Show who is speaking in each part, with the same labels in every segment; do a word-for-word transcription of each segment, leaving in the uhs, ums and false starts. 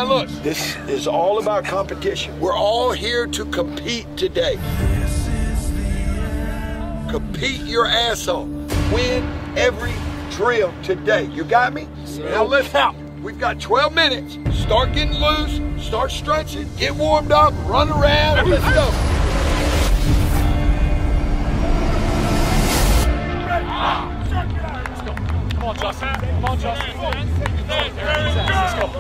Speaker 1: Now look, this is all about competition. We're all here to compete today. Compete your ass off. Win every drill today. You got me? Now let's out. We've got twelve minutes. Start getting loose, start stretching, get warmed up, run around, let's go.
Speaker 2: Come on, Justin. Come on, Justin. Let's go.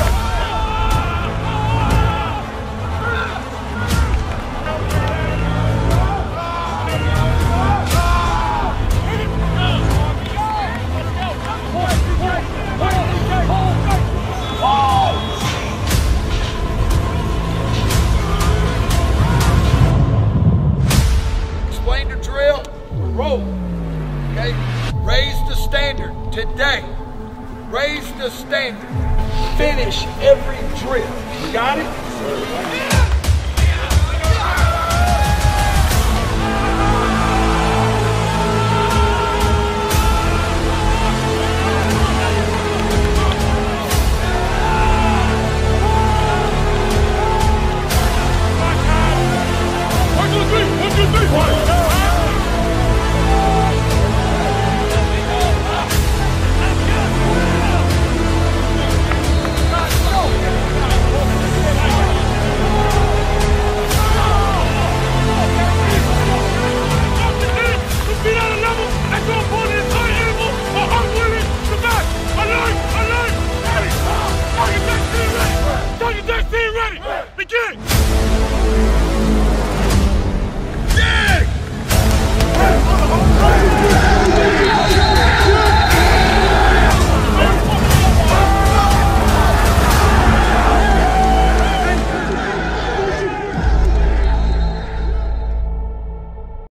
Speaker 1: Explain the drill, roll. Okay? Raise the standard today. Raise the standard. Finish every drill. You got it?